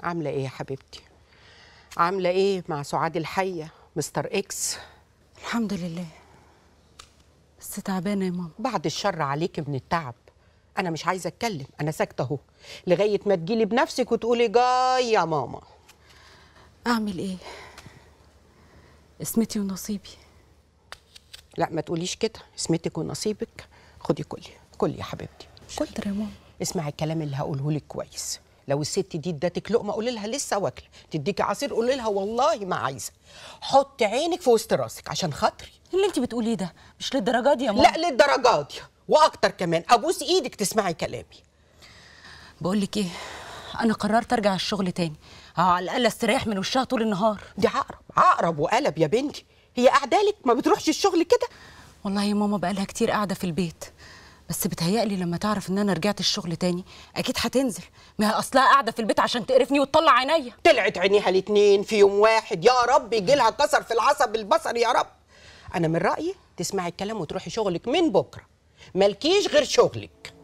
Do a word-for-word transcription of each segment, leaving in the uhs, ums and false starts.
عاملة ايه يا حبيبتي؟ عاملة ايه مع سعاد الحية مستر اكس؟ الحمد لله، بس تعبانة يا ماما. بعد الشر عليكي من التعب. أنا مش عايزة أتكلم، أنا ساكتة أهو لغاية ما تجيلي بنفسك وتقولي جاي يا ماما. أعمل إيه؟ اسمتي ونصيبي. لا ما تقوليش كده، اسمتك ونصيبك. خدي كلي كلي يا حبيبتي. شاطرة يا ماما. اسمعي الكلام اللي هقوله لك كويس. لو الست دي ادتك لقمه قولي لها لسه واكله، تديكي عصير قولي لها والله ما عايزه. حطي عينك في وسط راسك عشان خاطري. اللي انت بتقوليه ده مش للدرجه دي يا ماما. لا للدرجه دي واكتر كمان. ابوس ايدك تسمعي كلامي. بقول لك ايه، انا قررت ارجع الشغل تاني، على الاقل استريح من وشها طول النهار. دي عقرب عقرب وقلب يا بنتي. هي قاعده لك ما بتروحش الشغل كده؟ والله يا ماما بقالها كتير قاعده في البيت، بس بتهيألي لما تعرف ان انا رجعت الشغل تاني اكيد هتنزل. ما هي اصلها قاعده في البيت عشان تقرفني وتطلع عينيا. طلعت عينيها الاتنين في يوم واحد، يا رب يجي لها كسر في العصب البصري يا رب. انا من رايي تسمعي الكلام وتروحي شغلك من بكره، مالكيش غير شغلك.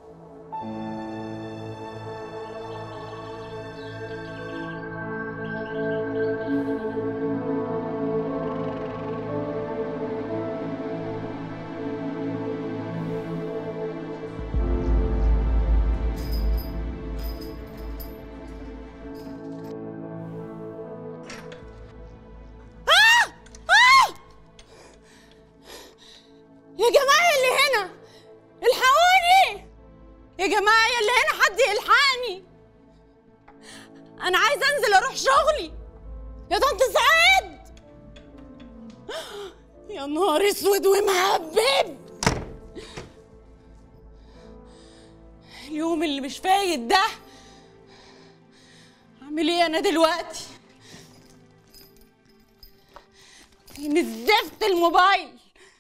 يا جماعة اللي هنا الحقوني، يا جماعة اللي هنا حد يلحقني، أنا عايزة أنزل أروح شغلي. يا طنط سعاد، يا نهار أسود ومهبب، اليوم اللي مش فايت ده. أعمل إيه أنا دلوقتي؟ فين الزفت الموبايل؟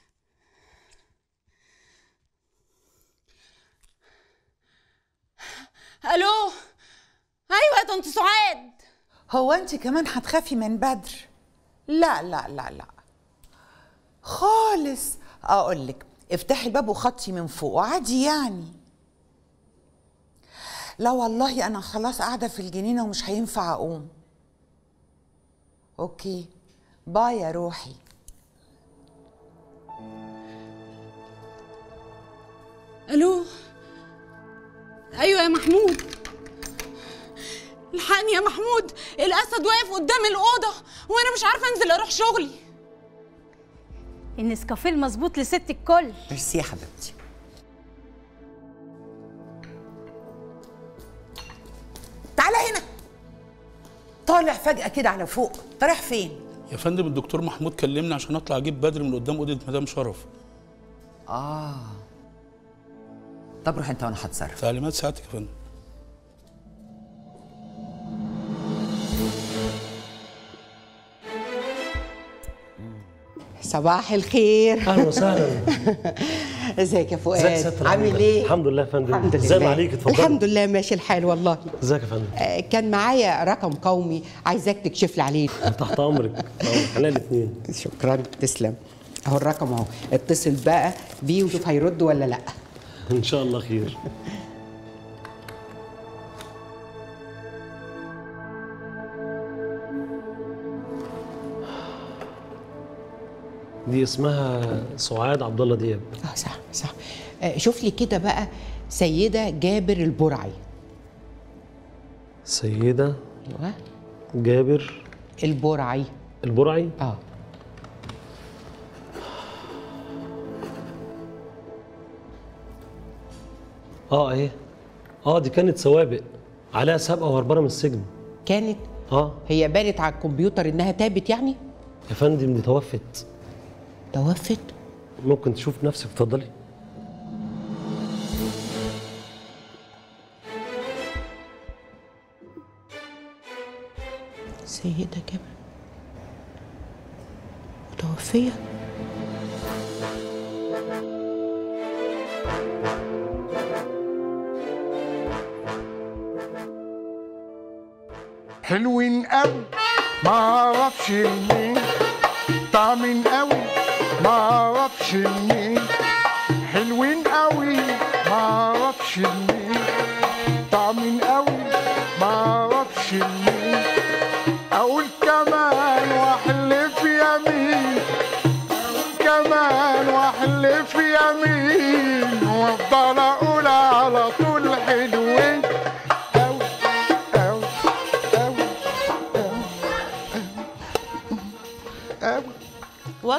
الو، ايوه يا طنط سعاد. هو انت كمان هتخافي من بدر؟ لا لا لا لا خالص. اقول لك افتحي الباب وخطي من فوق وعادي يعني. لا والله انا خلاص قاعده في الجنينه ومش هينفع اقوم. اوكي باي يا روحي. الو، ايوه يا محمود، الحقني يا محمود، الاسد واقف قدام الاوضه وانا مش عارفه انزل اروح شغلي. النسكافيه المظبوط لست الكل. ميرسي يا حبيبتي. تعالى هنا. طالع فجأة كده على فوق، انت رايح فين؟ يا فندم الدكتور محمود كلمني عشان اطلع اجيب بدر من قدام اوضه مدام شرف. اه طب روح انت وانا هتصرف. تعليمات ساعتك يا فندم. صباح الخير. اهلا وسهلا. ازيك يا فؤاد؟ ازيك يا ستر؟ عامل ايه؟ الحمد لله يا فندم. الحمد لله. ازاي ما عليك؟ اتفضلي. الحمد لله ماشي الحال والله. ازيك يا فندم؟ آه كان معايا رقم قومي عايزاك تكشف لي عليه. تحت امرك. احنا الاثنين. شكرا تسلم. اهو الرقم اهو، اتصل بقى بيه وشوف هيرد ولا لا. ان شاء الله خير. دي اسمها سعاد عبد الله دياب. اه صح صح. آه شوف لي كده بقى سيدة جابر البرعي. سيدة ايوه جابر البرعي. البرعي؟ اه اه ايه؟ اه دي كانت سوابق عليها سابقة وهربانة من السجن. كانت؟ اه هي بانت على الكمبيوتر انها تابت يعني؟ يا فندم دي توفت. توفت؟ ممكن تشوف نفسك، اتفضلي. سيدة جابر متوفية؟ حلوين قوي معرفش منين، طعمين قوي معرفش منين، حلوين قوي معرفش منين، طعمين قوي معرفش منين.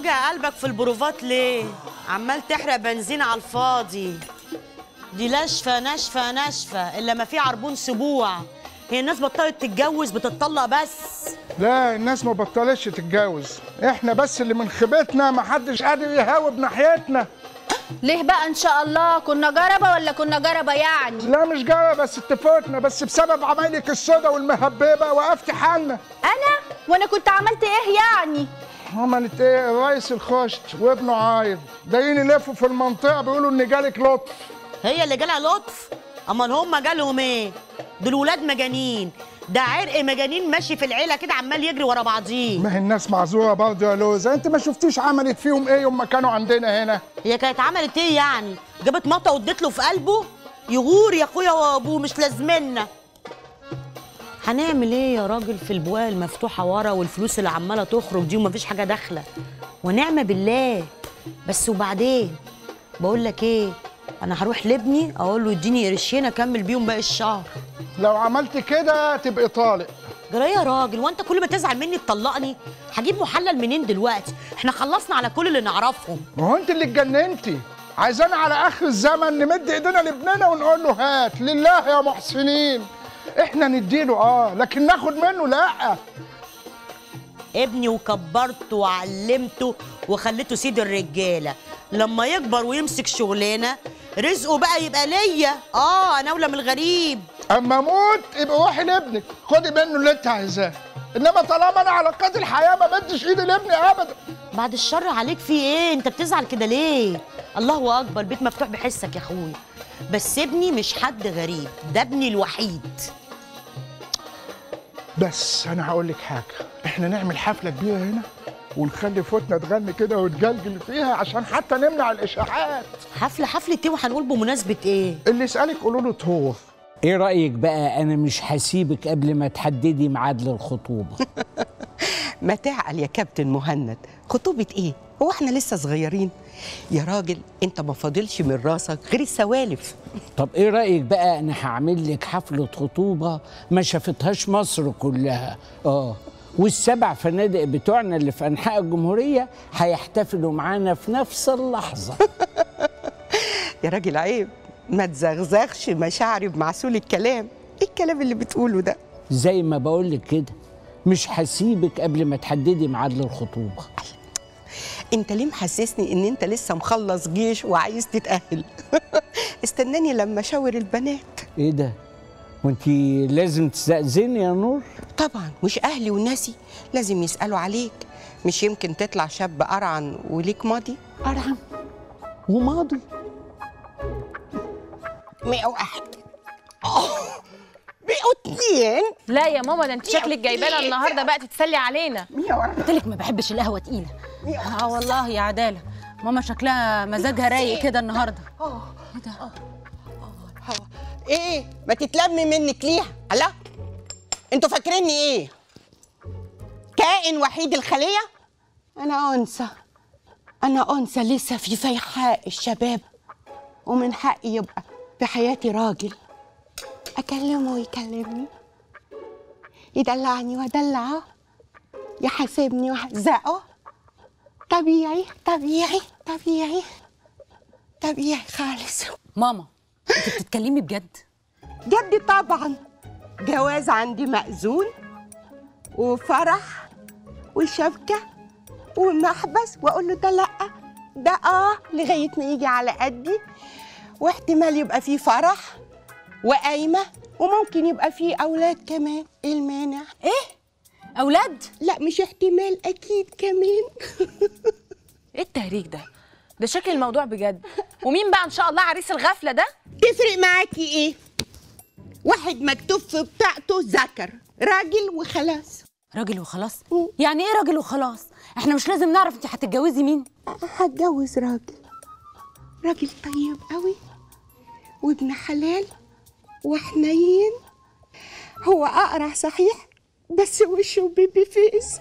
وجع قلبك في البروفات ليه؟ عمال تحرق بنزين على الفاضي. دي ناشفه ناشفه ناشفه الا ما في عربون سبوع. هي الناس بطلت تتجوز بتطلق بس. لا الناس ما بطلتش تتجوز، احنا بس اللي من خيبتنا ما حدش قادر يهاوب ناحيتنا. ليه بقى ان شاء الله؟ كنا جربه ولا كنا جربه يعني؟ لا مش جرى بس اتفقنا، بس بسبب عمايلك السودا والمهببه وقفت حالنا. انا؟ وانا كنت عملت ايه يعني؟ عملت ايه؟ الرئيس الخشت وابنه عايض جايين يلفوا في المنطقه بيقولوا ان جالك لطف. هي اللي جالها لطف؟ امال هم جالهم ايه؟ دول ولاد مجانين، ده عرق مجانين ماشي في العيله كده عمال يجري ورا بعضيه. ما هي الناس معذوره برضه يا لوزه، انت ما شفتيش عملت فيهم ايه يوم ما كانوا عندنا هنا؟ هي كانت عملت ايه يعني؟ جابت مطه واديت له في قلبه؟ يغور يا اخويا وابوه مش لازمنا. هنعمل ايه يا راجل في البوابه المفتوحه ورا والفلوس اللي عماله تخرج دي ومفيش حاجه داخله؟ ونعمه بالله. بس وبعدين بقول لك ايه، انا هروح لابني اقول له اديني قرشين اكمل بيهم باقي الشهر. لو عملت كده تبقي طالق. جرى يا راجل وانت كل ما تزعل مني تطلقني؟ هجيب محلل منين دلوقتي؟ احنا خلصنا على كل اللي نعرفهم. ما هو انت اللي اتجننتي، عايزانا على اخر الزمن نمد ايدينا لابننا ونقول له هات لله يا محسنين. احنا نديله اه لكن ناخد منه لا. ابني وكبرته وعلمته وخليته سيد الرجاله، لما يكبر ويمسك شغلانه رزقه بقى يبقى ليا. اه انا اولى من الغريب. اما اموت يبقى روحي لابنك خدي منه اللي انت عايزاه، انما طالما انا على قيد الحياه ما بديش ايدي لابني ابدا. بعد الشر عليك في ايه؟ انت بتزعل كده ليه؟ الله اكبر، بيت مفتوح بحسك يا اخويا. بس ابني مش حد غريب، ده ابني الوحيد. بس انا هقول لك حاجه، احنا نعمل حفله كبيره هنا ونخلي فوتنا تغني كده وتجلجل فيها عشان حتى نمنع الاشاعات. حفله حفله ايه وهنقول بمناسبه ايه؟ اللي يسالك قولوا له طهور. ايه رايك بقى؟ انا مش هسيبك قبل ما تحددي ميعاد للخطوبه. ما تعقل يا كابتن مهند، خطوبه ايه؟ هو احنا لسه صغيرين؟ يا راجل انت ما فاضلش من راسك غير السوالف. طب ايه رايك بقى؟ انا هعمل لك حفله خطوبه ما شافتهاش مصر كلها. اه والسبع فنادق بتوعنا اللي في انحاء الجمهوريه هيحتفلوا معانا في نفس اللحظه. يا راجل عيب، ما تزغزغش مشاعري بمعسول الكلام. ايه الكلام اللي بتقوله ده؟ زي ما بقول لك كده، مش هسيبك قبل ما تحددي ميعاد للخطوبه. انت ليه محسسني ان انت لسه مخلص جيش وعايز تتأهل؟ استناني لما اشاور البنات. ايه ده؟ وانت لازم تستأذني يا نور؟ طبعا، مش اهلي وناسي لازم يسألوا عليك. مش يمكن تطلع شاب قرعن وليك ماضي؟ قرعن وماضي؟ مئة واحد مئة واتنين. لا يا ماما، ده انت شكلك جايبانا النهارده بقى تتسلي علينا. قلت لك ما بحبش القهوه تقيله. اه والله يا عداله، ماما شكلها مزاجها رايق كده النهارده. اه ايه ده؟ ايه ما تتلمي منك ليها؟ الله، انتوا فاكريني ايه؟ كائن وحيد الخليه؟ انا انثى، انا انثى لسه في فيحاء الشباب، ومن حقي يبقى في حياتي راجل اكلمه ويكلمني، يدلعني وادلعه، يحاسبني وهزقه. طبيعي طبيعي طبيعي طبيعي خالص. ماما انت بتتكلمي بجد؟ جد طبعا. جواز عندي مأذون وفرح وشبكة ومحبس، واقول له ده لا، ده اه لغايه ما يجي على قدي، واحتمال يبقى فيه فرح وقايمه وممكن يبقى فيه اولاد كمان. ايه المانع؟ ايه؟ اولاد؟ لا مش احتمال، اكيد كمان. ايه التهريج ده؟ ده شكل الموضوع بجد. ومين بقى ان شاء الله عريس الغفله ده؟ تفرق معاكي ايه؟ واحد مكتوب في بتاعته ذكر، راجل وخلاص. راجل وخلاص؟ يعني ايه راجل وخلاص؟ احنا مش لازم نعرف انت هتتجوزي مين؟ هتجوز راجل، راجل طيب قوي وابن حلال وحنين. هو اقرع صحيح بس وشه بيبي فيس.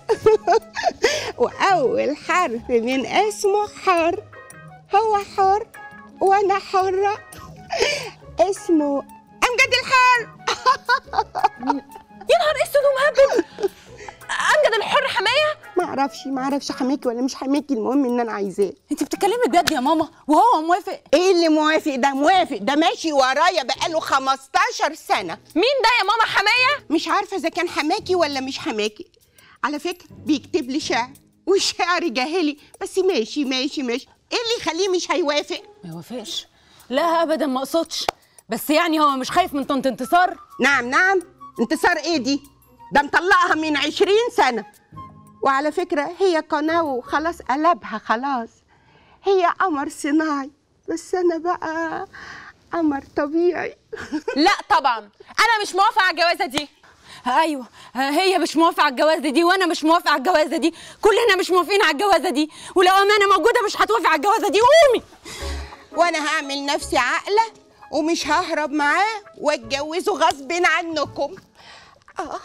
واول حرف من اسمه حر. هو حر وانا حره. اسمه امجد الحر. يا نهار اسود ومهبب! امجد الحر حمايه؟ ما معرفش معرفش حماكي ولا مش حماكي، المهم ان انا عايزاه. انت بتتكلمي بجد يا ماما وهو موافق؟ ايه اللي موافق؟ ده موافق، ده ماشي ورايا بقاله خمستاشر سنة. مين ده يا ماما؟ حمايه؟ مش عارفه اذا كان حماكي ولا مش حماكي. على فكره بيكتب لي شعر والشعر جاهلي، بس ماشي ماشي ماشي. ايه اللي يخليه مش هيوافق؟ ما يوافقش؟ لا ابدا ما اقصدش، بس يعني هو مش خايف من طنط انتصار؟ نعم نعم. انتصار ايه دي؟ ده مطلقها من عشرين سنة. وعلى فكرة هي قناة وخلاص قلبها خلاص، هي قمر صناعي، بس أنا بقى قمر طبيعي. لا طبعا انا مش موافقه على الجوازه دي. ايوه هي مش موافقه على الجوازه دي وانا مش موافقه على الجوازه دي، كلنا مش موافقين على الجوازه دي، ولو امانه موجوده مش هتوافق على الجوازه دي. قومي. وانا هعمل نفسي عاقله ومش ههرب معاه واتجوزه غصب عنكم. اه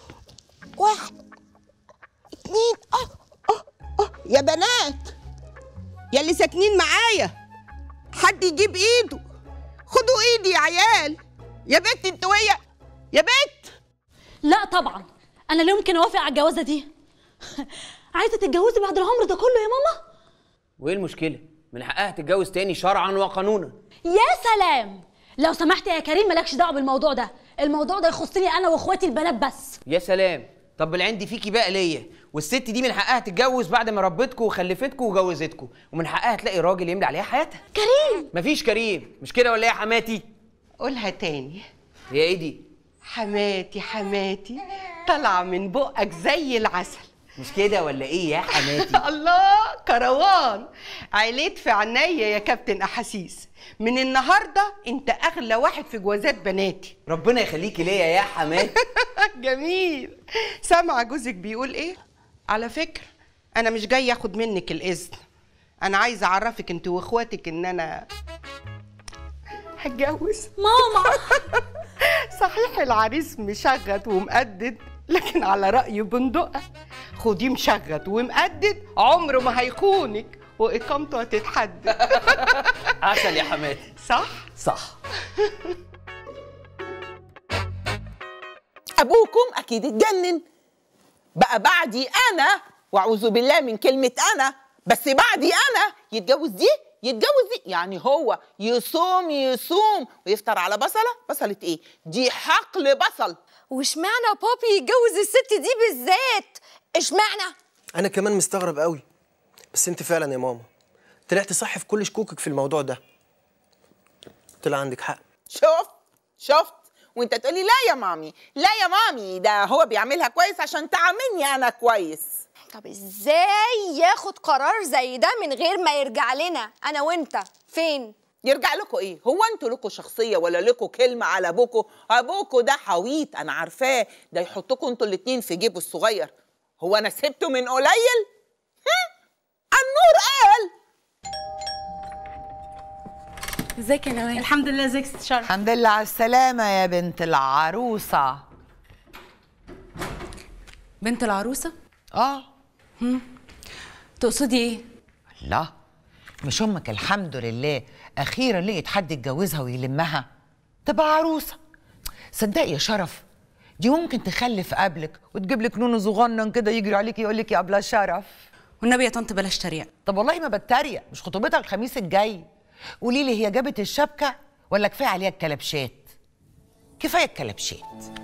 واحد اتنين اه اه اه يا بنات يا اللي ساكنين معايا، حد يجيب ايده، خدوا ايدي يا عيال. يا بنت انت ويا يا بنت. لا طبعا انا لا يمكن اوافق على الجوازه دي. عايزه تتجوزي بعد العمر ده كله يا ماما؟ وايه المشكله؟ من حقها تتجوز تاني شرعا وقانونا. يا سلام، لو سمحت يا كريم مالكش دعوه بالموضوع ده، الموضوع ده يخصني انا واخواتي البنات بس. يا سلام، طب العندي فيكي بقى ليا، والست دي من حقها تتجوز بعد ما ربتكوا وخلفتكوا وجوزتكوا، ومن حقها تلاقي راجل يملي عليها حياتها. كريم مفيش كريم، مش كده ولا ايه يا حماتي؟ قولها تاني. هي ايه دي؟ حماتي حماتي طالعه من بقك زي العسل، مش كده ولا ايه يا حماتي؟ الله كروان عيليت في عينيا يا كابتن احاسيس. من النهارده انت اغلى واحد في جوازات بناتي. ربنا يخليكي ليا يا حماتي. جميل. سامعه جوزك بيقول ايه؟ على فكره انا مش جاي اخد منك الاذن، انا عايزه اعرفك انت واخواتك ان انا هتجوز. ماما صحيح العريس مشغت ومقدد، لكن على رأي بندقة خديه مشغت ومقدد عمره ما هيخونك وإقامته هتتحدد. عسل يا حماتي. صح؟ صح. أبوكم أكيد اتجنن بقى بعدي أنا، وأعوذ بالله من كلمة أنا، بس بعدي أنا يتجوز دي يتجوز دي، يعني هو يصوم يصوم ويفطر على بصلة. بصلة إيه؟ دي حقل بصل. واشمعنى بابي يتجوز الست دي بالذات؟ اشمعنى؟ انا كمان مستغرب قوي، بس انت فعلا يا ماما طلعت صح في كل شكوكك في الموضوع ده. طلع عندك حق. شفت شفت وانت تقولي لا يا مامي لا يا مامي، ده هو بيعملها كويس عشان تعاملني انا كويس. طب ازاي ياخد قرار زي ده من غير ما يرجع لنا انا وانت؟ فين يرجع لكم ايه؟ هو انتوا لكم شخصيه ولا لكم كلمه على ابوكوا؟ ابوكوا ده حويط انا عارفاه، ده يحطكم انتوا الاتنين في جيبه الصغير. هو انا سبته من قليل؟ هم؟ النور قال. ازيك يا نوال؟ الحمد لله. ازيك ست شرف؟ الحمد لله على السلامه يا بنت العروسه. بنت العروسه؟ اه. هم. تقصدي ايه؟ لا مش امك الحمد لله اخيرا لقيت حد يتجوزها ويلمها تبقى عروسه. صدقي يا شرف دي ممكن تخلف قبلك وتجيب لك نونو صغنن كده يجري عليك يقول لك يا ابله شرف. والنبي يا طنط بلاش تريق. طب والله ما بتريق، مش خطوبتها الخميس الجاي. قولي لي هي جابت الشبكه ولا كفايه عليها الكلبشات؟ كفايه الكلبشات.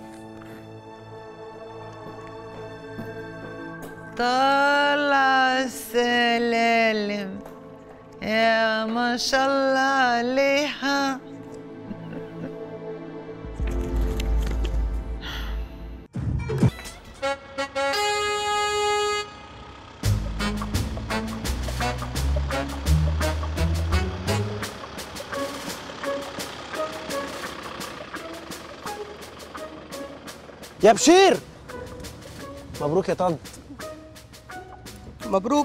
طالع السلالم يا ما شاء الله عليها. يا بشير مبروك يا طنط. مبروك.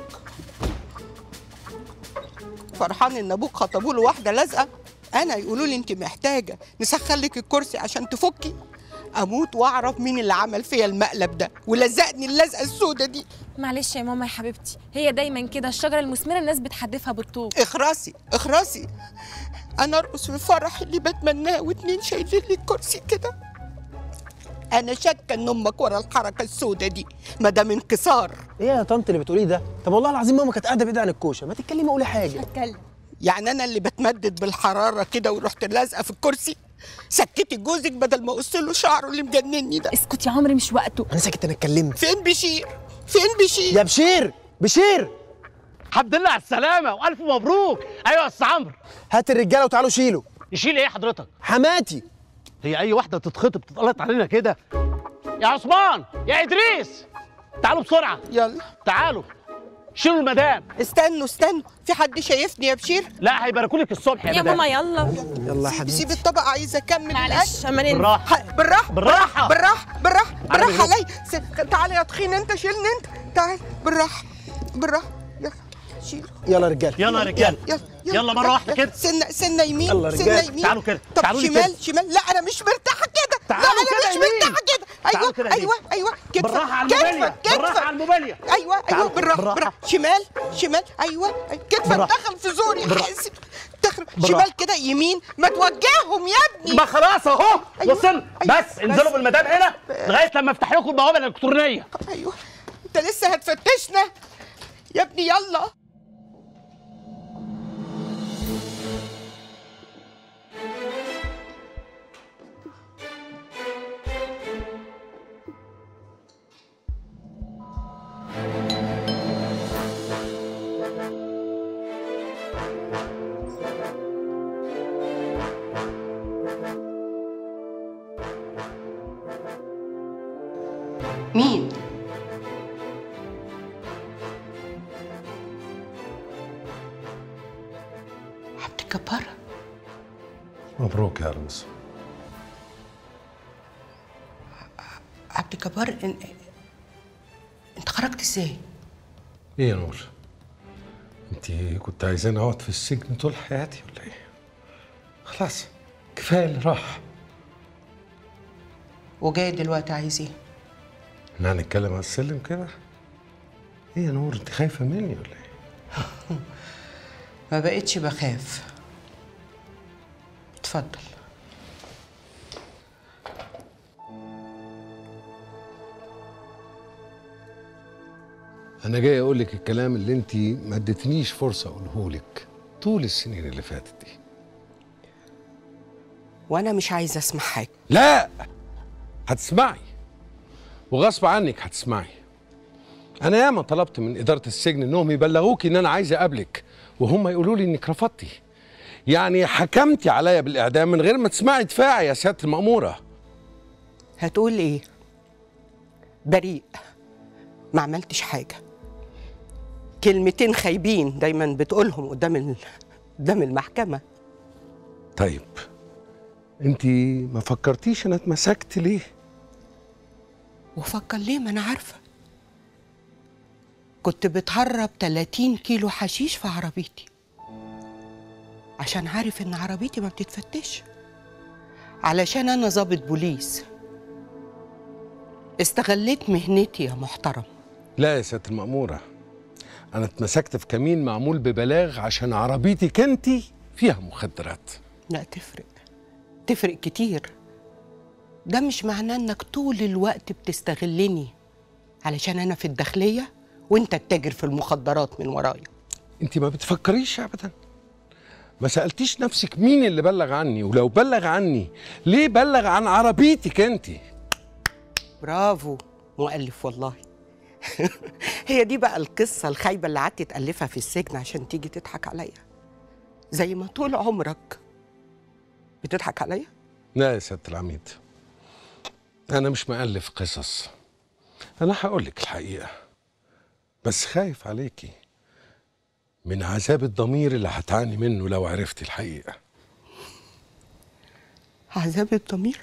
فرحان ان ابوك خطبوا له واحده لازقه. انا يقولوا لي انت محتاجه نسخن لك الكرسي عشان تفكي، اموت واعرف مين اللي عمل فيا المقلب ده ولزقني اللزقه السودة دي. معلش يا ماما يا حبيبتي، هي دايما كده الشجره المثمره الناس بتحدفها بالطوب. اخرسي اخرسي. انا ارقص في الفرح اللي بتمناه واتنين شايلين لي الكرسي كده. انا شاكه ان امك ورا الحركه السوداء دي، ما دام انكسار. ايه يا طنط اللي بتقوليه ده؟ طب والله العظيم ماما كانت قاعده بعيد عن الكوشه، ما تتكلمي قولي حاجه. اتكلم. يعني انا اللي بتمدد بالحراره كده ورحت لازقه في الكرسي؟ سكتي جوزك بدل ما اقص له شعره اللي مجنني ده. اسكت يا عمري مش وقته. انا ساكت، انا اتكلمت. فين بشير؟ فين بشير؟ يا بشير بشير الحمد لله على السلامة والف مبروك. ايوه يا استاذ عمرو، هات الرجاله وتعالوا شيلوا. يشيل ايه حضرتك؟ حماتي. هي اي واحده تتخطب تتقلط علينا كده؟ يا عثمان يا ادريس تعالوا بسرعه. يلا تعالوا شيلوا المدام. استنوا استنوا، في حد شايفني يا بشير؟ لا هيباركوا لك الصبح يا, يا مدام. ماما يلا يلا يا سيب, حبيبتي. سيب الطبق، عايزه اكمل معلش الاكل. اما ننزل. بالراحه بالراحه بالراحه بالراحه بالراحه بالراحه عليا. تعالى يا تخين انت، شيلني انت. تعال بالراحه بالراحه. يلا شيل. يلا رجاله يلا يا رجاله يلا يلا مره واحده كده. سنه سنه يمين يلا سنه رجالة. يمين. تعالوا كده طب تعالوا لي شمال كده. شمال. لا انا مش مرتاحه كده. لا تعالوا انا كده مش يمين. مرتاحه كده. تعالوا ايوه كده يمين. ايوه ايوه كتفك بالراحه على الموبيليا كتفك بالراحه على الموبيليا. ايوه ايوه تعالوا بالراحه بالراحة. بالراحه. شمال شمال. ايوه كتفك بالراحة. دخل في زوري. بالراحة. حاسب. دخل بالراحة. شمال كده يمين. ما توجههم يا ابني. ما خلاص اهو أيوة. وصلنا. أيوة. بس انزلوا بالمدام هنا لغايه لما افتح لكم البوابه الالكترونيه. ايوه انت لسه هتفتشنا يا ابني. يلا مين؟ عبد الجبار. مبروك يا رمز. عبد الجبار إن... انت خرجت ازاي؟ ايه يا نور؟ انت كنت عايزاني اقعد في السجن طول حياتي ولا ايه؟ خلاص كفايه اللي راح. وجاي دلوقتي عايز ايه؟ احنا هنتكلم على السلم كده؟ ايه يا نور انت خايفه مني ولا ايه؟ ما بقتش بخاف. اتفضل. انا جاي اقول لك الكلام اللي انت ما اديتنيش فرصه اقوله لك طول السنين اللي فاتت دي. وانا مش عايزه اسمع حاجه. لا هتسمعي وغصب عنك هتسمعي. انا ياما طلبت من اداره السجن انهم يبلغوكي ان انا عايز اقابلك وهم يقولوا لي انك رفضتي. يعني حكمتي عليا بالاعدام من غير ما تسمعي دفاعي يا سياده المأموره. هتقول ايه؟ بريء، ما عملتش حاجه. كلمتين خايبين دايما بتقولهم قدام ال... قدام المحكمه. طيب انت ما فكرتيش انا اتمسكت ليه؟ وفكر ليه؟ ما انا عارفه. كنت بتهرب تلاتين كيلو حشيش في عربيتي عشان عارف ان عربيتي ما بتتفتش، علشان انا ضابط بوليس. استغليت مهنتي يا محترم. لا يا سياده المأموره، انا اتمسكت في كمين معمول ببلاغ عشان عربيتك انت فيها مخدرات. لا تفرق، تفرق كتير. ده مش معناه انك طول الوقت بتستغلني علشان انا في الداخليه وانت التاجر في المخدرات من ورايا. انت ما بتفكريش ابدا؟ ما سالتيش نفسك مين اللي بلغ عني؟ ولو بلغ عني ليه بلغ عن عربيتك انت؟ برافو مؤلف والله. هي دي بقى القصه الخايبه اللي قعدت تالفها في السجن عشان تيجي تضحك عليا، زي ما طول عمرك بتضحك عليا. لا يا سياده العميد، انا مش مؤلف قصص. انا هقول لك الحقيقه، بس خايف عليكي من عذاب الضمير اللي هتعاني منه لو عرفتي الحقيقه. عذاب الضمير؟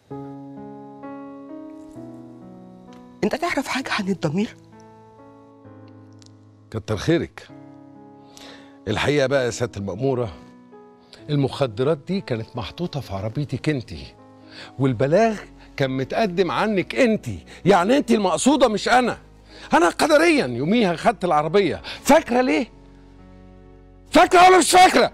انت تعرف حاجه عن الضمير؟ كتر خيرك. الحقيقه بقى يا سياده المأموره، المخدرات دي كانت محطوطه في عربيتك انت، والبلاغ كان متقدم عنك انت، يعني انت المقصوده مش انا. انا قدريا يوميها خدت العربيه. فاكره ليه؟ فاكره ولا مش فاكره؟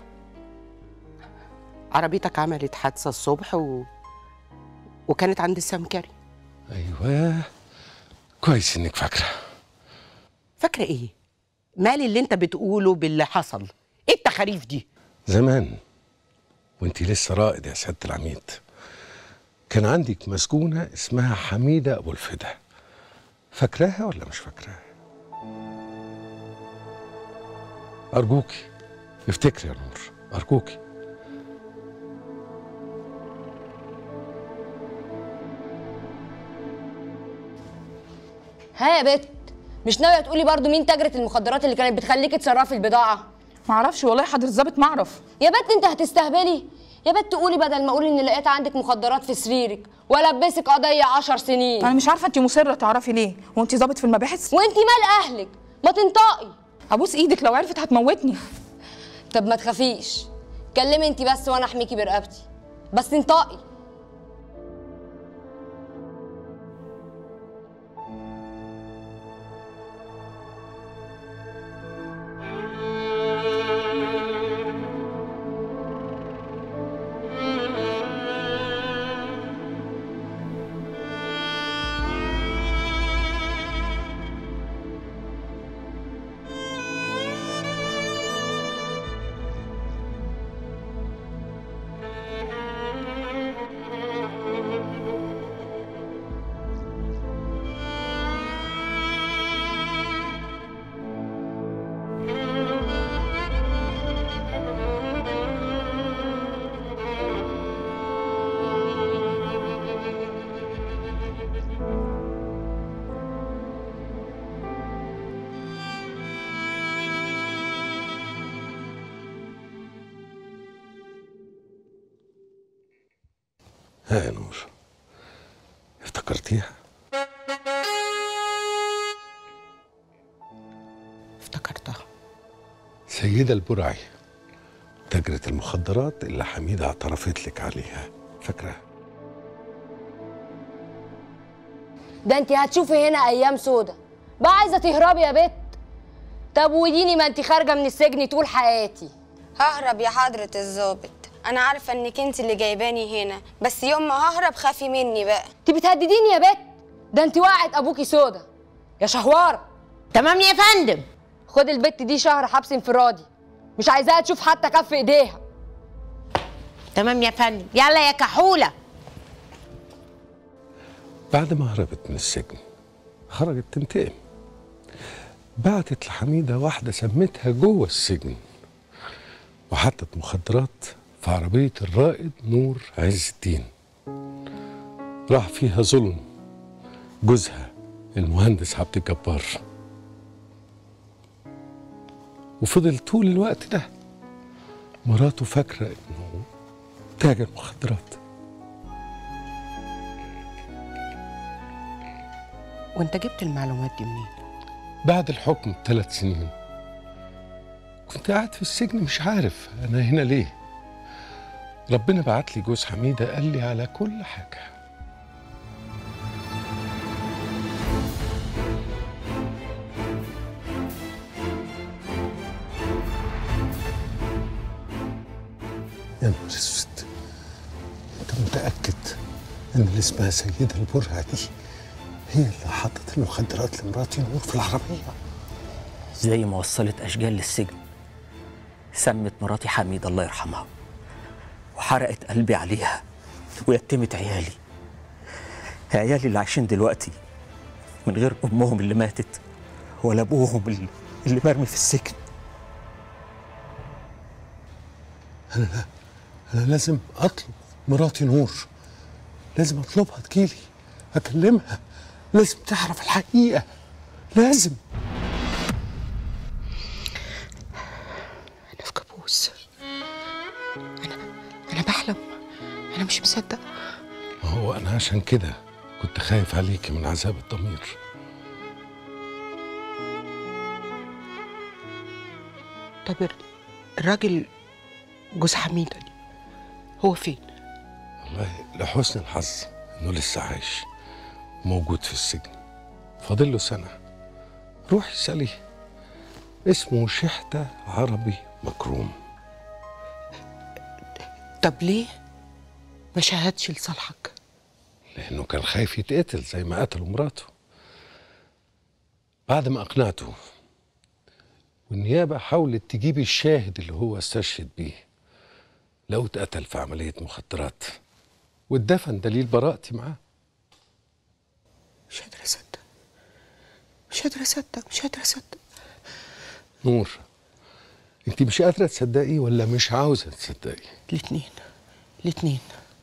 عربيتك عملت حادثه الصبح و... وكانت عند السمكري. ايوه كويس انك فاكره. فاكره ايه؟ مالي اللي انت بتقوله باللي حصل؟ ايه التخاريف دي؟ زمان وانت لسه رائد يا سياده العميد كان عندك مسجونه اسمها حميده ابو الفدا، فاكراها ولا مش فاكراها؟ ارجوكي افتكري يا نور، ارجوكي. ها يا بت، مش ناويه تقولي برضو مين تاجرة المخدرات اللي كانت بتخليكي تصرفي البضاعه؟ معرفش والله حضرة الظابط، ما اعرف. يا بت انت هتستهبلي يا بت، قولي بدل ما اقول ان لقيت عندك مخدرات في سريرك والبسك قضيه عشر سنين. انا مش عارفه انت مصره تعرفي ليه، وانت ظابط في المباحث؟ وانت مال اهلك؟ ما تنطقي. ابوس ايدك، لو عرفت هتموتني. طب ما تخافيش، كلمي انت بس وانا احميكي برقبتي، بس انطقي. ها يا نور، افتكرتيها؟ افتكرتها. سيدة البرعي، تاجرة المخدرات اللي حميدة اعترفت لك عليها، فاكرة؟ ده انت هتشوفي هنا ايام سودا بقى. عايزه تهربي يا بت؟ طب وديني ما انت خارجه من السجن طول حياتي. ههرب يا حضرة الظابط، انا عارفه انك انت اللي جايباني هنا، بس يوم ما ههرب خافي مني بقى. انت بتهدديني يا بت؟ ده انت وقعت ابوكي سودا يا شهوار. تمام يا فندم. خد البت دي شهر حبس انفرادي، مش عايزاها تشوف حتى كف ايديها. تمام يا فندم. يلا يا كحوله. بعد ما هربت من السجن خرجت تنتقم، بعتت لحميدة واحدة سمتها جوه السجن، وحطت مخدرات في عربية الرائد نور عز الدين. راح فيها ظلم جوزها المهندس عبد الجبار، وفضل طول الوقت ده مراته فاكرة انه تاجر مخدرات. وانت جبت المعلومات دي منين؟ بعد الحكم بثلاث سنين كنت قاعد في السجن مش عارف انا هنا ليه. ربنا بعت لي جوز حميدة قال لي على كل حاجة. يا نهار اسود، انت متأكد ان اللي اسمها سيدة البرعة دي هي اللي حطت المخدرات لمراتي نور في العربية؟ زي ما وصلت أشجال للسجن سمت مراتي حميد الله يرحمها، وحرقت قلبي عليها ويتمت عيالي عيالي اللي عايشين دلوقتي من غير أمهم اللي ماتت ولا أبوهم اللي, اللي مرمي في السجن. أنا لا أنا لازم أطلب مراتي نور، لازم أطلبها تجيلي أكلمها، لازم تعرف الحقيقة، لازم. أنا في كابوس، أنا أنا بحلم، أنا مش مصدق. ما هو أنا عشان كده كنت خايف عليكي من عذاب الضمير. طب الراجل جوز حميدة دي هو فين؟ والله لحسن الحظ إنه لسه عايش موجود في السجن، فاضل له سنة. روحي اسأليه، اسمه شحتة عربي مكروم. طب ليه ما شهدش لصالحك؟ لأنه كان خايف يتقتل زي ما قتلوا مراته. بعد ما أقنعته والنيابة حاولت تجيب الشاهد اللي هو استشهد بيه، لو اتقتل في عملية مخدرات واتدفن دليل براءتي معاه. مش قادرة أصدق، مش قادرة أصدق، مش قادرة أصدق. نور، انت مش قادرة تصدقي ولا مش عاوزة تصدقي؟ الاتنين، الاتنين.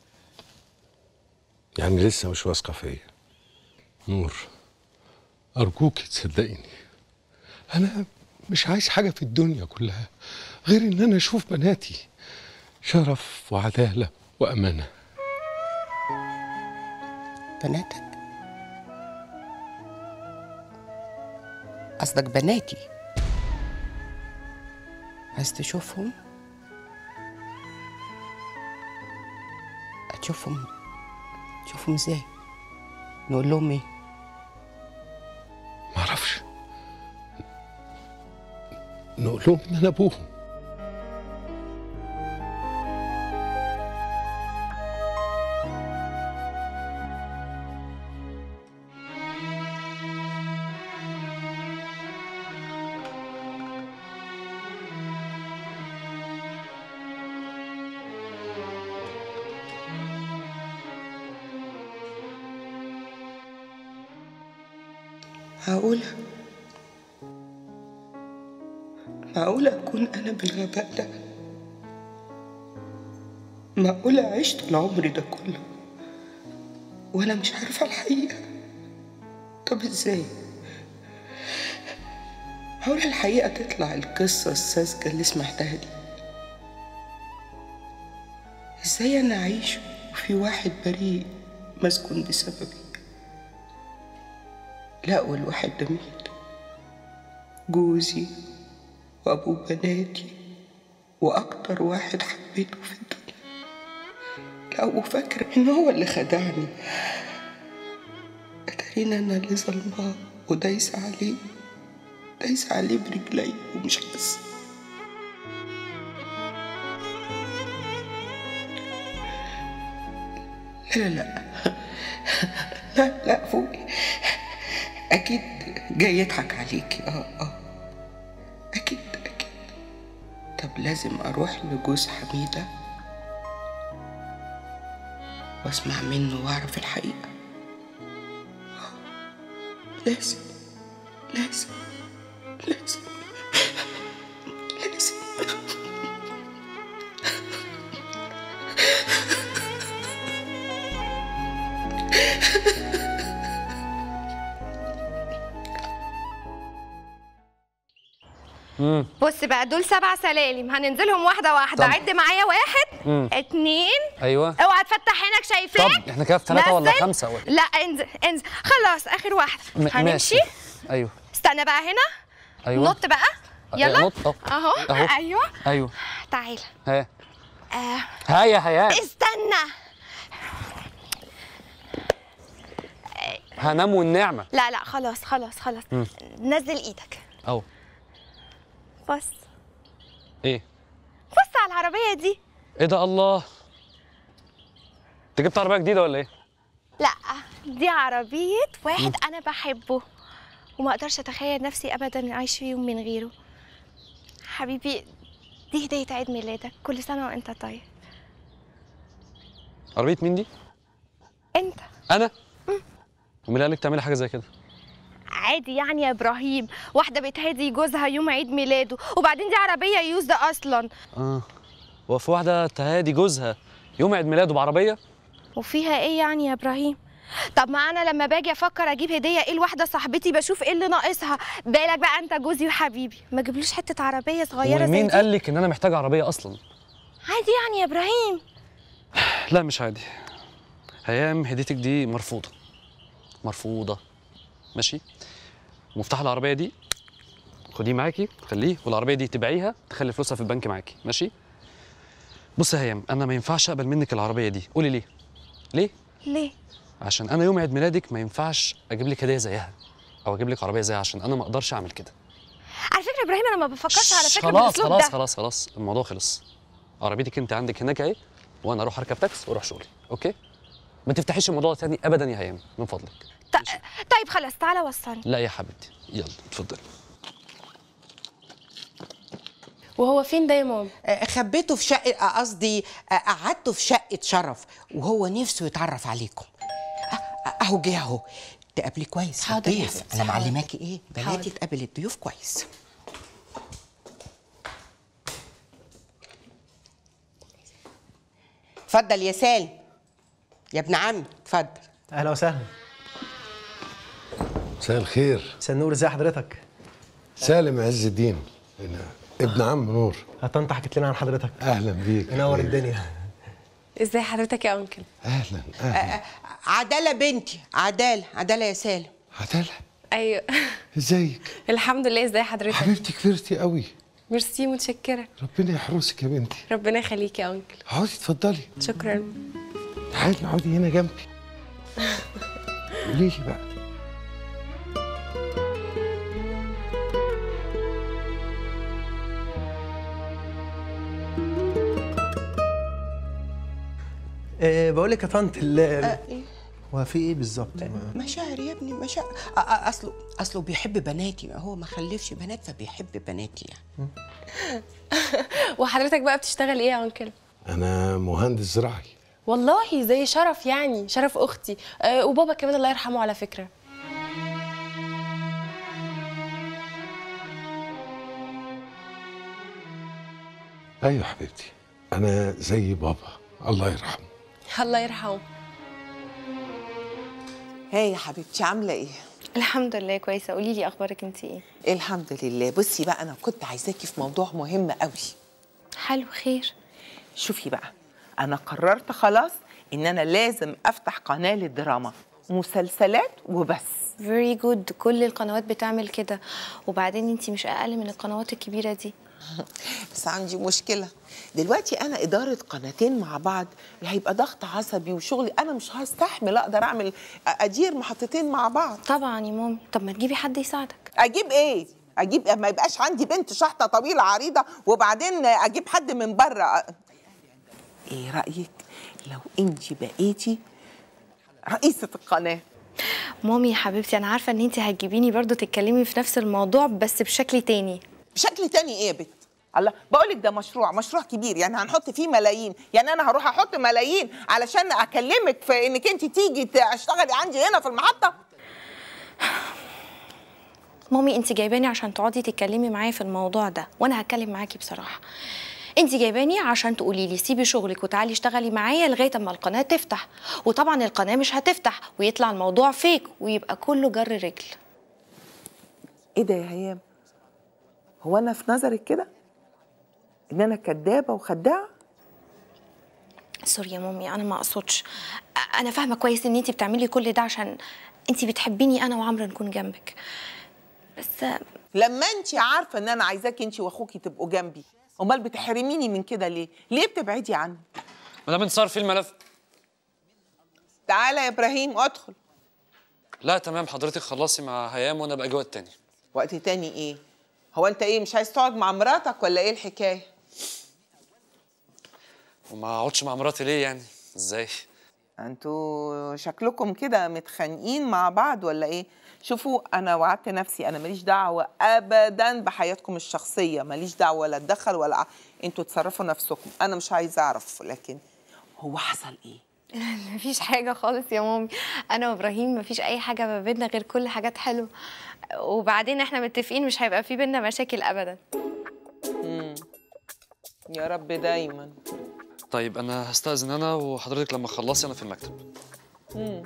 يعني لسه مش واثقة فيا؟ نور أرجوك تصدقيني، أنا مش عايز حاجة في الدنيا كلها غير إن أنا أشوف بناتي شرف وعدالة وأمانة. بناتك؟ قصدك بناتي؟ عايز تشوفهم؟ هتشوفهم تشوفهم ازاي؟ نقول لهم ايه؟ معرفش، نقول لهم إن أنا أبوهم. معقولة؟ معقولة أكون أنا بالغباء ده؟ معقولة عشت العمر ده كله وأنا مش عارفة الحقيقة؟ طب إزاي؟ معقولة الحقيقة تطلع القصة الساذجة اللي سمعتها دي؟ إزاي أنا أعيش وفي واحد بريء مسجون بسببي؟ لا، والواحد ده مين؟ جوزي وأبو بناتي وأكتر واحد حبيته في الدنيا. لا، وفاكر إن هو اللي خدعني. أتارينا أنا اللي ظلماه ودايسة عليه، دايسة عليه برجلي ومش حاسة. لا لا لا لا لا فوقي، أكيد جاي يضحك عليكي. اه اه أكيد أكيد. طب لازم أروح لجوز حميدة وأسمع منه وأعرف الحقيقة. لازم لازم لازم لازم. مم. بص بقى، دول سبع سلالم هننزلهم واحده واحده. عد معايا. واحد مم. اتنين. ايوه. اوعى تفتح عينك، شايفاك؟ طب احنا كده في ثلاثة ولا نزل. خمسة ولا؟ لا انزل انزل خلاص، اخر واحده. م- هنمشي. ماشي. ايوه. استنى بقى هنا. ايوه. نط بقى. يلا. نط اهو. اهو. اهو. ايوه. ايوه. تعالى. ها آه. هيا هيا استنى. هنام والنعمة. لا لا خلاص خلاص خلاص. مم. نزل ايدك. اهو. بص ايه؟ بص على العربيه دي. ايه ده؟ الله، انت جبت عربية جديدة ولا ايه؟ لا، دي عربيه واحد مم. انا بحبه وما اقدرش اتخيل نفسي ابدا عايش في يوم من غيره. حبيبي، دي هديه عيد ميلادك، كل سنه وانت طيب. عربية مين دي؟ انت. انا؟ مم. ومين قال لك تعملي حاجة زي كده؟ عادي يعني يا ابراهيم، واحده بتهدي جوزها يوم عيد ميلاده، وبعدين دي عربيه يوزد اصلا. اه، هو في واحدة تهادي جوزها يوم عيد ميلاده بعربية؟ وفيها ايه يعني يا ابراهيم؟ طب ما انا لما باجي افكر اجيب هديه ايه لواحده صاحبتي بشوف ايه اللي ناقصها، بالك بقى انت جوزي وحبيبي ما جبلوش حته عربيه صغيره زي دي؟ ومين قال لك ان انا محتاج عربية اصلا؟ عادي يعني يا ابراهيم. لا مش عادي، هيام هديتك دي مرفوضة مرفوضة. ماشي؟ مفتاح العربية دي خديه معاكي، خليه، والعربية دي تبيعيها تخلي فلوسها في البنك معاكي. ماشي؟ بصي يا هيام، انا ما ينفعش اقبل منك العربية دي. قولي ليه؟ ليه؟ ليه؟ عشان انا يوم عيد ميلادك ما ينفعش اجيب لك هدية زيها او اجيب لك عربية زيها، عشان انا ما اقدرش اعمل كده. على فكره يا ابراهيم انا ما بفكرش على فكره خلاص بالاسلوب خلاص ده. خلاص خلاص الموضوع خلص. عربيتك انت عندك هناك اهي، وانا اروح اركب تاكس واروح شغلي. اوكي؟ ما تفتحيش الموضوع تاني ابدا يا هيام من فضلك. طيب خلاص تعالى وصلني. لا يا حبيبتي يلا اتفضلي. وهو فين ده يا ماما؟ خبيته في شقه، قصدي قعدته في شقه شرف وهو نفسه يتعرف عليكم. اهو جه اهو. تقابلي كويس حاضر يا الضيف. حبيبتي، انا حاضر. معلماكي ايه؟ بناتي حاضر. تقابل الضيوف كويس. اتفضل يا سالم يا ابن عمي، اتفضل. اهلا وسهلا. مساء الخير. مساء النور، ازي حضرتك؟ سالم عز الدين، ابن عم نور. طنط حكت لنا عن حضرتك. اهلا بيك. منور الدنيا. ازاي حضرتك يا انكل؟ اهلا اهلا. عداله بنتي، عداله عداله يا سالم. عداله ايوه. ازيك؟ الحمد لله. ازاي حضرتك؟ حبيبتي كبرتي قوي. ميرسي، متشكره. ربنا يحرسك يا بنتي. ربنا يخليك يا انكل. اقعدي اتفضلي. شكرا. تعالي اقعدي هنا جنبي. قولي لي بقى، أه بقول لك يا طنط ال أه إيه؟ هو في ايه بالظبط؟ مشاعر يا ابني، مشاعر. أ- أ- اصله اصله بيحب بناتي، هو ما خلفش بنات فبيحب بناتي يعني. وحضرتك بقى بتشتغل ايه يا انكل؟ انا مهندس زراعي. والله زي شرف، يعني شرف اختي. أه وبابا كمان الله يرحمه على فكره. ايوه حبيبتي، انا زي بابا الله يرحمه. الله يرحمه. هاي يا حبيبتي عامله ايه؟ الحمد لله كويسه. قولي لي اخبارك انت ايه؟ الحمد لله. بصي بقى، انا كنت عايزاكي في موضوع مهم قوي. حلو، خير. شوفي بقى، انا قررت خلاص ان انا لازم افتح قناه للدراما، مسلسلات وبس. فيري جود. كل القنوات بتعمل كده، وبعدين انت مش اقل من القنوات الكبيره دي. بس عندي مشكله دلوقتي، انا اداره قناتين مع بعض هيبقى ضغط عصبي وشغلي، انا مش هستحمل اقدر اعمل ادير محطتين مع بعض. طبعا يا مامي. طب ما تجيبي حد يساعدك. اجيب ايه؟ اجيب ما يبقاش عندي بنت شحطه طويله عريضه وبعدين اجيب حد من بره. ايه رايك لو انت بقيتي رئيسه القناه؟ مامي يا حبيبتي، انا عارفه ان انت هتجيبيني برضو تتكلمي في نفس الموضوع بس بشكل تاني. بشكل تاني ايه يا بنت؟ الله، بقولك ده مشروع مشروع كبير، يعني هنحط فيه ملايين. يعني انا هروح احط ملايين علشان اكلمك في انك انت تيجي تشتغلي عندي هنا في المحطه؟ مامي انت جايباني عشان تقعدي تتكلمي معايا في الموضوع ده، وانا هتكلم معاكي بصراحه. انت جايباني عشان تقولي لي سيبي شغلك وتعالي اشتغلي معايا لغايه اما القناه تفتح، وطبعا القناه مش هتفتح ويطلع الموضوع فيك ويبقى كله جر رجل. ايه ده يا هيام؟ هو انا في نظرك كده ان انا كدابه وخداعه؟ سوري يا مامي، انا ما اقصدش. انا فاهمه كويس ان انت بتعملي كل ده عشان انت بتحبيني انا وعمرو نكون جنبك، بس لما انت عارفه ان انا عايزاكي انت واخوكي تبقوا جنبي، امال بتحرميني من كده ليه؟ ليه بتبعدي عني؟ مدام انتصار في الملف. تعالى يا ابراهيم ادخل. لا تمام، حضرتك خلصي مع هيام وانا بقى وقت تاني. وقت تاني ايه؟ هو انت ايه مش عايز تقعد مع مراتك ولا ايه الحكايه؟ وما اقعدش مع مراتي ليه يعني؟ ازاي؟ انتوا شكلكم كده متخانقين مع بعض ولا ايه؟ شوفوا، انا وعدت نفسي انا ماليش دعوه ابدا بحياتكم الشخصيه، ماليش دعوه ولا اتدخل ولا ع... انتوا تصرفوا نفسكم، انا مش عايزه اعرف. لكن هو حصل ايه؟ مفيش حاجه خالص يا مامي. انا وابراهيم مفيش اي حاجه ما بيننا غير كل حاجات حلوه، وبعدين احنا متفقين مش هيبقى في بينا مشاكل ابدا. امم يا رب دايما. طيب انا هستأذن انا، وحضرتك لما تخلصي انا في المكتب. امم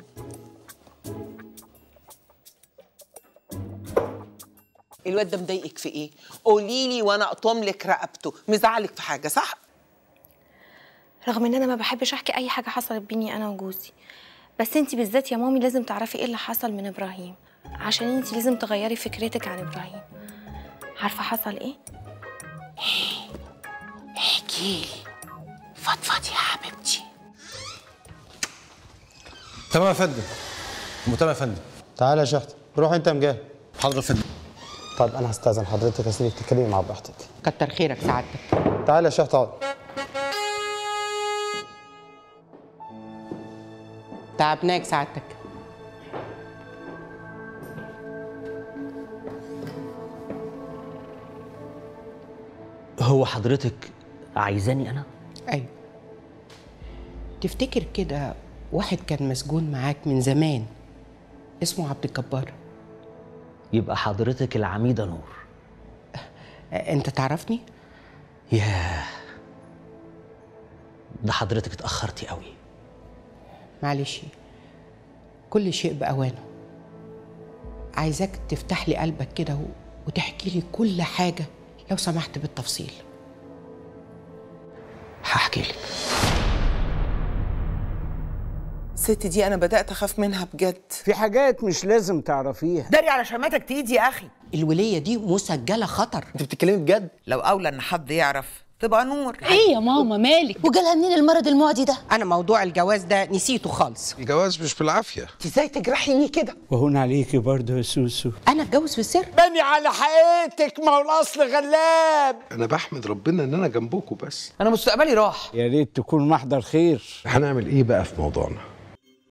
الواد ده مضايقك في ايه؟ قولي لي وانا اقطم لك رقبته. مزعلك في حاجه صح؟ رغم ان انا ما بحبش احكي اي حاجه حصلت بيني انا وجوزي، بس انت بالذات يا مامي لازم تعرفي ايه اللي حصل من ابراهيم، عشان انت لازم تغيري فكرتك عن ابراهيم. عارفه حصل ايه؟ احكي لي، فضفضي يا حبيبتي. تمام يا فندم. تمام يا فندم. تعالى يا شحت، روح انت مجاهد. حاضر يا فندم. طيب انا هستاذن حضرتك يا سيدي تتكلمي مع براحتك. كتر خيرك سعادتك. تعالى يا شحت اقعد. تعبناك سعادتك. هو حضرتك عايزاني انا؟ ايوه. تفتكر كده واحد كان مسجون معاك من زمان اسمه عبد الجبار؟ يبقى حضرتك العميدة نور. انت تعرفني؟ ياه، ده حضرتك اتأخرتي قوي. معلش، كل شيء بأوانه. عايزاك تفتح لي قلبك كده وتحكي لي كل حاجة لو سمحت بالتفصيل. هحكي لك. الست دي انا بدات اخاف منها بجد. في حاجات مش لازم تعرفيها. داري على شماتك تقيد يا اخي. الولية دي مسجلة خطر. انت بتتكلمي بجد؟ لو اولى ان حد يعرف تبقى نور. ايه يا ماما مالك؟ وجالها منين المرض المعدي ده؟ انا موضوع الجواز ده نسيته خالص. الجواز مش بالعافيه. انت ازاي تجرحيني كده؟ وهون عليكي برضه يا سوسو. انا اتجوز في السر؟ بني على حقيقتك، ما هو الاصل غلاب. انا بحمد ربنا ان انا جنبكم بس. انا مستقبلي راح. يا ريت تكون محضر خير. هنعمل ايه بقى في موضوعنا؟